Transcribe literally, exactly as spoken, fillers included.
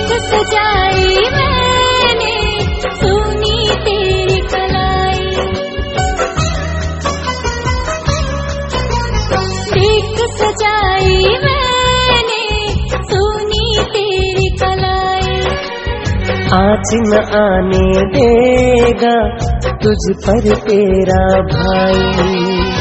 सजाई मैंने सुनी तेरी कलाई। देख सजाई मैंने सुनी तेरी कलाई। आँच न आने देगा तुझ पर तेरा भाई।